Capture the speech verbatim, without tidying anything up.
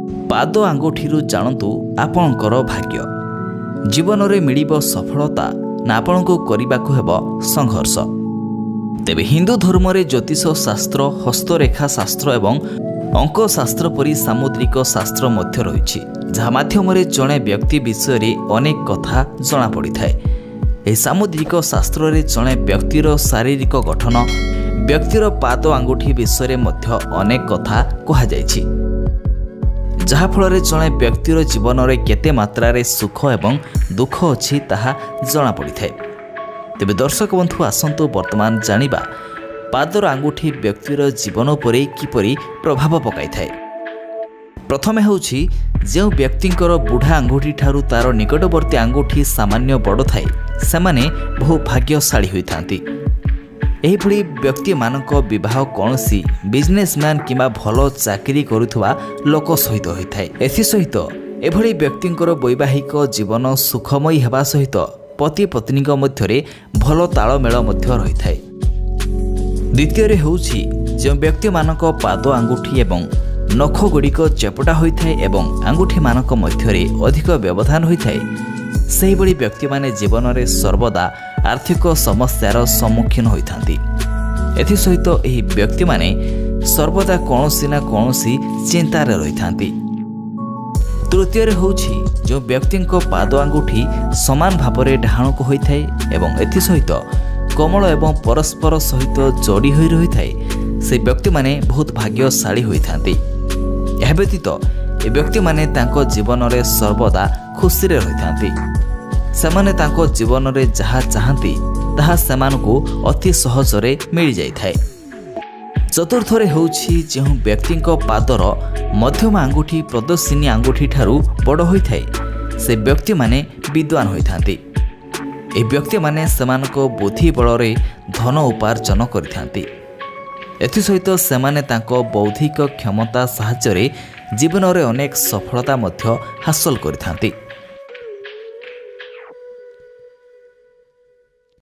पाद आंगुठी जानतु आपणकर भाग्य जीवन में मिलिब सफलता ना आपण को करने को हेब संघर्ष। तेबे हिंदू धर्म रे ज्योतिष शास्त्र हस्तरेखा शास्त्र एवं अंक शास्त्र परी सामुद्रिक शास्त्र मध्य रही जहाँ माध्यम जड़े व्यक्ति विषय रे अनेक कथा जना पड़ी थाए। यह सामुद्रिक शास्त्र रे जड़े व्यक्तिर शारीरिक गठन व्यक्तिर पाद आंगुठी विषय मध्य अनेक कथा कहुई जहाँ फल जड़े व्यक्तिर जीवन में केते मात्रा रे सुख एवं दुख अच्छी ताहा जना पड़ी थाए। तेबे दर्शक बंधु आसंतु वर्तमान जानिबा पादर आंगुठी व्यक्तिर जीवन पर किपरि प्रभाव पकाई थाए। प्रथमे होछि जो व्यक्तिंकर बुढ़ा आंगुठी ठारू तार निकटवर्ती आंगुठी सामान्य बड़ थाए सेमाने बहु भाग्यशाली होइथांती। एही भली व्यक्ति मानक विवाह कौनसी बिजनेसमैन किंबा भल चाकरी करुथुवा लोक सहित होइथाए। एथि सहित एभली व्यक्तिंकर वैवाहिक जीवन सुखमयी हेबा सहित पति पत्नी मध्य भल तालमेल मध्य रही थाए। द्वितीय होछि जो व्यक्ति मानक पाद आंगुठी एवं नख गुड़िक चेपटा होइथाए एवं आंगुठी मानक मध्य अधिक व्यवधान होइथाए सेही भली व्यक्ति माने जीवन में सर्वदा आर्थिक समस्यार सम्मुखीन होइथांती। एथि सहित एही व्यक्ति माने सर्वदा कौनसी ना कौनसी चिंतार रहिथांती। तृतीय होछि जो व्यक्ति पाद आंगुठी समान भाव में ढाणुक होइथाए एवं एथि सहित कमल एवं परस्पर सहित जोड़ी होई रही थाए से व्यक्ति माने बहुत भाग्यशाली होइथांती। यह व्यतीत ए व्यक्ति माने तांको जीवन में सर्वदा खुशी रे रहिथांती। सेमाने तांको जीवन में जहा चाहती ताहा सेमानकु अति सहजरे मिल जाई थाए। चतुर्थ होछि जो व्यक्ति पादर मध्यम आंगुठी प्रदर्शिनी आंगुठी ठारू बड़ होइथाए से व्यक्ति माने विद्वान होइथांती। ए व्यक्ति माने सेमानको बुद्धि बल रे धन उपार्जन करिथांती। एथि सहित सेमाने तांको बौद्धिक क्षमता साहाय्य जीवन में अनेक सफलता मध्य हासिल करिथांती।